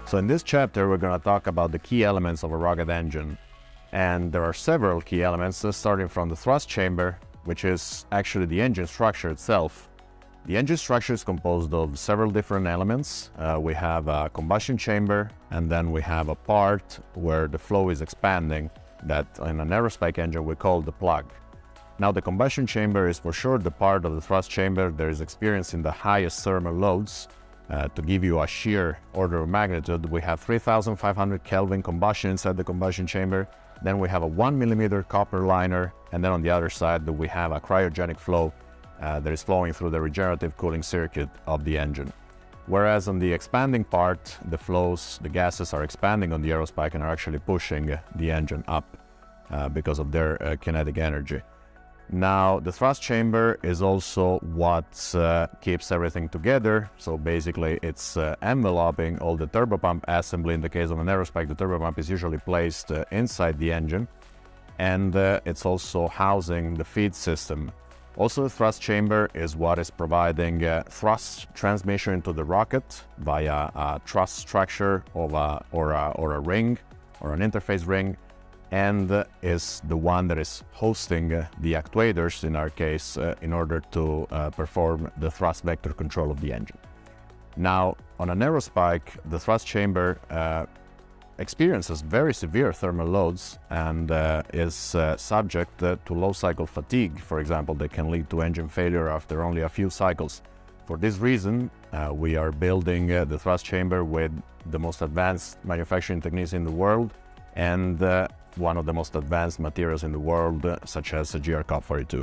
So in this chapter, we're going to talk about the key elements of a rocket engine. And there are several key elements, starting from the thrust chamber, which is actually the engine structure itself. The engine structure is composed of several different elements. We have a combustion chamber, and then we have a part where the flow is expanding that in an Aerospike engine we call the plug. Now the combustion chamber is for sure the part of the thrust chamber that is experiencing the highest thermal loads. To give you a sheer order of magnitude, we have 3,500 Kelvin combustion inside the combustion chamber. Then we have a 1 millimeter copper liner, and then on the other side we have a cryogenic flow that is flowing through the regenerative cooling circuit of the engine. Whereas on the expanding part, the gases are expanding on the Aerospike and are actually pushing the engine up because of their kinetic energy. Now, the thrust chamber is also what keeps everything together. So basically, it's enveloping all the turbopump assembly. In the case of an Aerospike, the turbopump is usually placed inside the engine, and it's also housing the feed system. Also, the thrust chamber is what is providing thrust transmission into the rocket via a truss structure or a ring or an interface ring, and is the one that is hosting the actuators, in our case, in order to perform the thrust vector control of the engine. Now, on an Aerospike, the thrust chamber experiences very severe thermal loads and is subject to low cycle fatigue, for example, that can lead to engine failure after only a few cycles. For this reason, we are building the thrust chamber with the most advanced manufacturing techniques in the world and one of the most advanced materials in the world, such as a GR-COP42.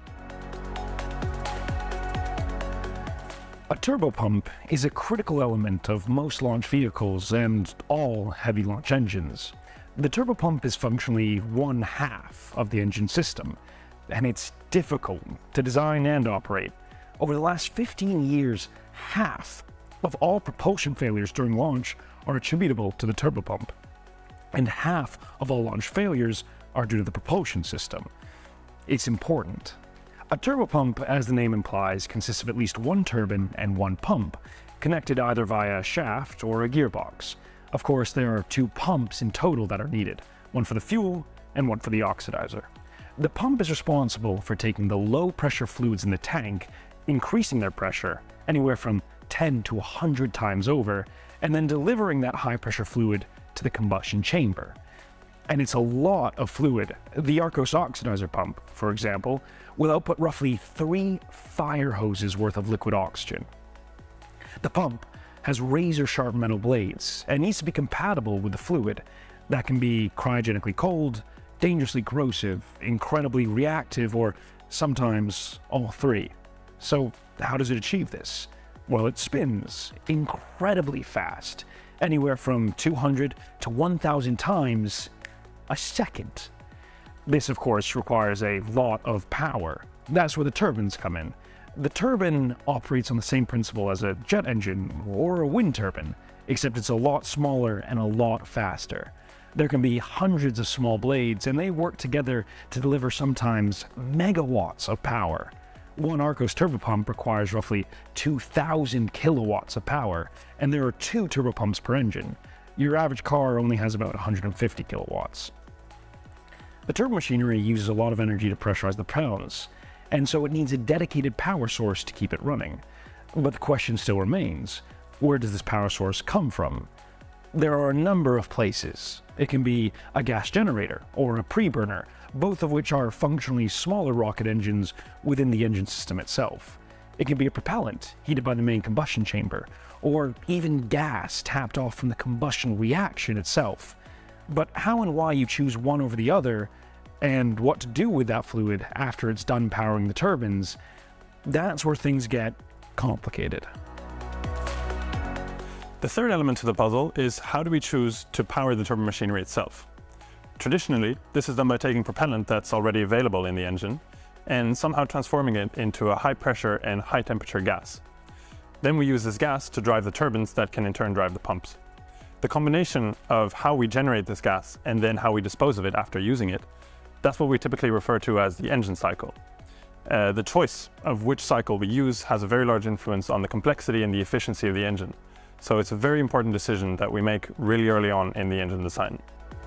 A turbopump is a critical element of most launch vehicles and all heavy launch engines. The turbopump is functionally one half of the engine system, and it's difficult to design and operate. Over the last 15 years, half of all propulsion failures during launch are attributable to the turbopump, and half of all launch failures are due to the propulsion system. It's important. A turbopump, as the name implies, consists of at least one turbine and one pump, connected either via a shaft or a gearbox. Of course, there are two pumps in total that are needed, one for the fuel and one for the oxidizer. The pump is responsible for taking the low-pressure fluids in the tank, increasing their pressure anywhere from 10 to 100 times over, and then delivering that high-pressure fluid to the combustion chamber. And it's a lot of fluid. The ARCOS oxidizer pump, for example, will output roughly 3 fire hoses worth of liquid oxygen. The pump has razor-sharp metal blades and needs to be compatible with the fluid. That can be cryogenically cold, dangerously corrosive, incredibly reactive, or sometimes all three. So how does it achieve this? Well, it spins incredibly fast, anywhere from 200 to 1,000 times a second. This, of course, requires a lot of power. That's where the turbines come in. The turbine operates on the same principle as a jet engine or a wind turbine, except it's a lot smaller and a lot faster. There can be hundreds of small blades, and they work together to deliver sometimes megawatts of power. One ARCOS turbopump requires roughly 2,000 kilowatts of power, and there are 2 turbopumps per engine. Your average car only has about 150 kilowatts. The turbomachinery uses a lot of energy to pressurize the propellants, and so it needs a dedicated power source to keep it running. But the question still remains, where does this power source come from? There are a number of places. It can be a gas generator or a pre-burner, both of which are functionally smaller rocket engines within the engine system itself. It can be a propellant heated by the main combustion chamber, or even gas tapped off from the combustion reaction itself. But how and why you choose one over the other, and what to do with that fluid after it's done powering the turbines, that's where things get complicated. The third element to the puzzle is how do we choose to power the turbomachinery itself? Traditionally, this is done by taking propellant that's already available in the engine and somehow transforming it into a high pressure and high temperature gas. Then we use this gas to drive the turbines that can in turn drive the pumps. The combination of how we generate this gas and then how we dispose of it after using it, that's what we typically refer to as the engine cycle. The choice of which cycle we use has a very large influence on the complexity and the efficiency of the engine. So it's a very important decision that we make really early on in the engine design.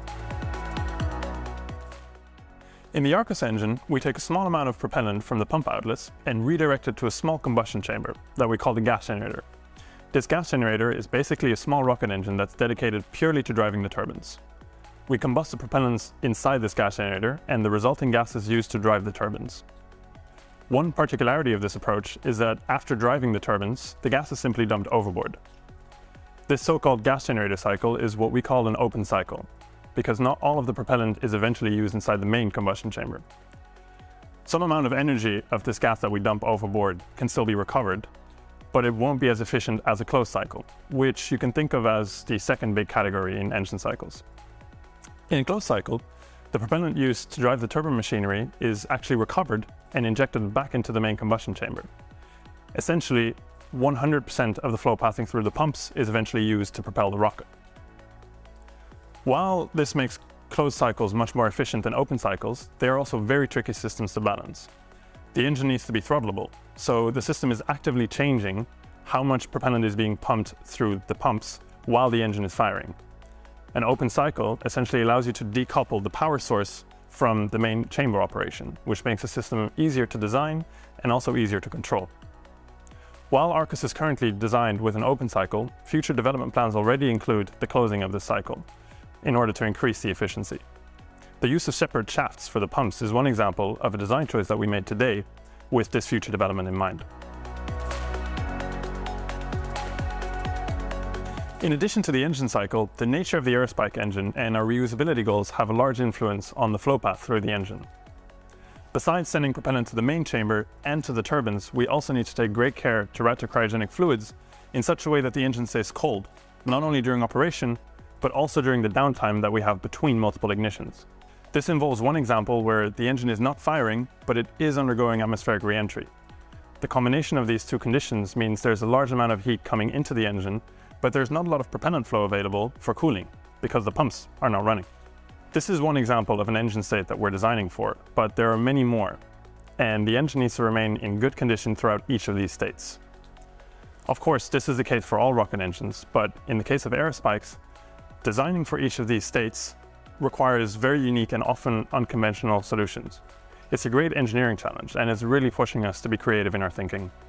In the ARCOS engine, we take a small amount of propellant from the pump outlets and redirect it to a small combustion chamber that we call the gas generator. This gas generator is basically a small rocket engine that's dedicated purely to driving the turbines. We combust the propellants inside this gas generator, and the resulting gas is used to drive the turbines. One particularity of this approach is that after driving the turbines, the gas is simply dumped overboard. This so-called gas generator cycle is what we call an open cycle, because not all of the propellant is eventually used inside the main combustion chamber. Some amount of energy of this gas that we dump overboard can still be recovered, but it won't be as efficient as a closed cycle, which you can think of as the second big category in engine cycles. In a closed cycle, the propellant used to drive the turbine machinery is actually recovered and injected back into the main combustion chamber. Essentially, 100% of the flow passing through the pumps is eventually used to propel the rocket. While this makes closed cycles much more efficient than open cycles, they are also very tricky systems to balance. The engine needs to be throttleable, so the system is actively changing how much propellant is being pumped through the pumps while the engine is firing. An open cycle essentially allows you to decouple the power source from the main chamber operation, which makes the system easier to design and also easier to control. While ARCOS is currently designed with an open cycle, future development plans already include the closing of this cycle in order to increase the efficiency. The use of separate shafts for the pumps is one example of a design choice that we made today with this future development in mind. In addition to the engine cycle, the nature of the Aerospike engine and our reusability goals have a large influence on the flow path through the engine. Besides sending propellant to the main chamber and to the turbines, we also need to take great care to route the cryogenic fluids in such a way that the engine stays cold, not only during operation, but also during the downtime that we have between multiple ignitions. This involves one example where the engine is not firing, but it is undergoing atmospheric re-entry. The combination of these two conditions means there's a large amount of heat coming into the engine, but there's not a lot of propellant flow available for cooling because the pumps are not running. This is one example of an engine state that we're designing for, but there are many more, and the engine needs to remain in good condition throughout each of these states. Of course, this is the case for all rocket engines, but in the case of Aerospikes, designing for each of these states requires very unique and often unconventional solutions. It's a great engineering challenge, and it's really pushing us to be creative in our thinking.